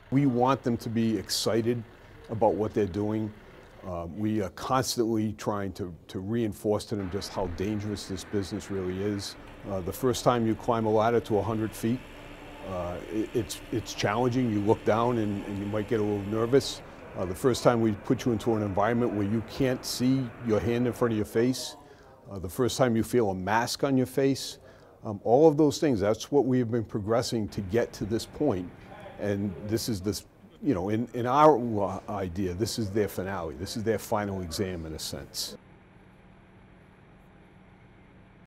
We want them to be excited about what they're doing. We are constantly trying to reinforce to them just how dangerous this business really is. The first time you climb a ladder to 100 feet, it's challenging. You look down and you might get a little nervous. The first time we put you into an environment where you can't see your hand in front of your face, the first time you feel a mask on your face, all of those things, that's what we've been progressing to get to this point. And this is this, you know, in our idea, this is their finale. This is their final exam in a sense.